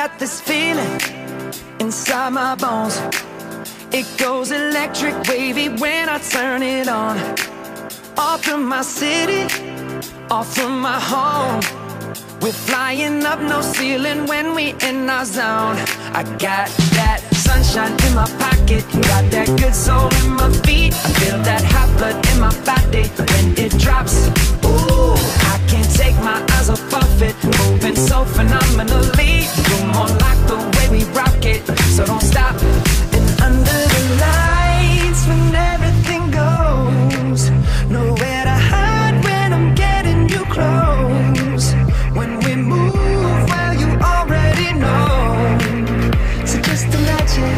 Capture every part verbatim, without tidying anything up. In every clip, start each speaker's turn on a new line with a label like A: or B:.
A: got this feeling inside my bones. It goes electric wavy when I turn it on. Off from my city, off from my home. We're flying up, no ceiling when we in our zone. I got that sunshine in my pocket, got that good soul in my feet. I feel that hot blood in my body when it drops. Ooh, I can't take my eyes off of it, moving so phenomenally. You're more like the way we rock it, so don't stop. And under the lights, when everything goes, nowhere to hide when I'm getting you close. When we move, well, you already know. So just imagine.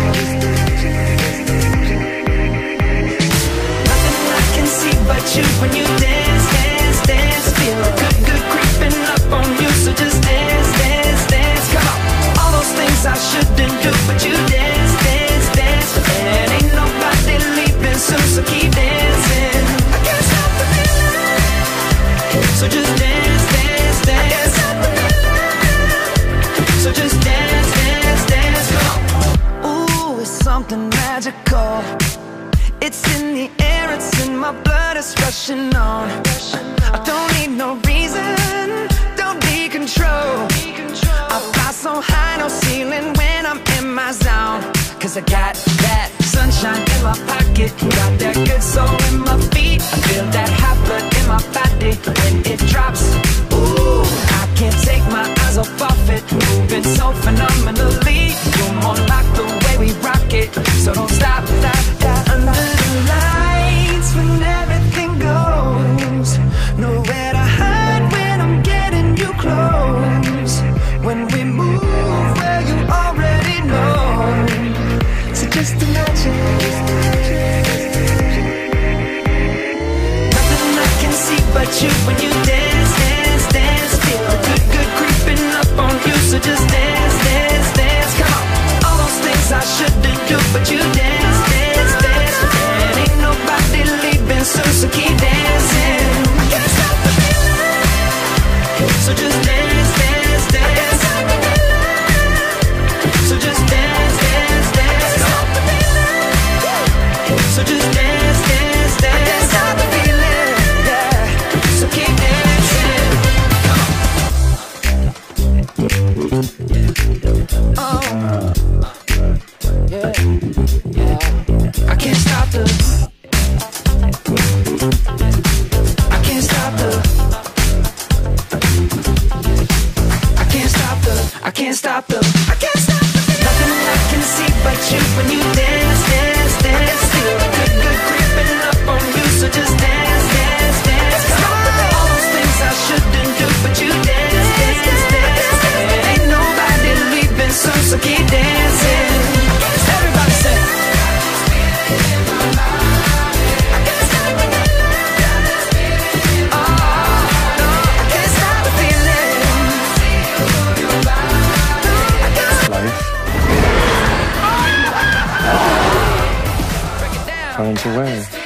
A: Nothing I can see but you when you dance, dance, dance. Feel good, good creeping up on you. So just dance, dance, dance. Come on. All those things I shouldn't do, but you dance, dance, dance. And ain't nobody leaving soon, so keep dancing. I can't stop the feeling. So just dance, dance, dance. So just dance, dance, dance, come on. Ooh, it's something magical. It's in the air, it's in my blood, it's rushing on. I don't need no reason, don't need control. I fly so high, no ceiling when I'm in my zone. Cause I got that sunshine in my pocket, got that good soul in my feet. I feel that hot blood in my body when it drops. Ooh, I can't take my eyes off of it, moving so phenomenally. You're more like the way we rock it, so don't stop, stop, stop. Under the lights, when everything goes, nowhere to hide when I'm getting you close. When we move, well, you already know. So just imagine. Nothing I can see but you when you dance, dance, dance. Feel a good, good creeping up on you. So just dance, dance, dance. Come on. All those things I shouldn't do, but you dance, dance, dance. And ain't nobody leaving soon, so keep dancing. I can't stop the feeling. So just dance, dance, dance. So just dance, dance, dance. So just dance, dance, dance. I can't stop the feeling, yeah. So keep dancing. Oh, yeah, yeah. I can't stop the. I can't stop the. I can't stop the. I can't stop the. I can't stop the. Nothing I can see but you when you dance, dance, dance. Feel good, good creeping up on you. So just dance, dance, dance. Come on. All those things I shouldn't do, but you dance, dance, dance. And ain't nobody leaving soon, so keep dancing. Everybody say.
B: Trying to wear.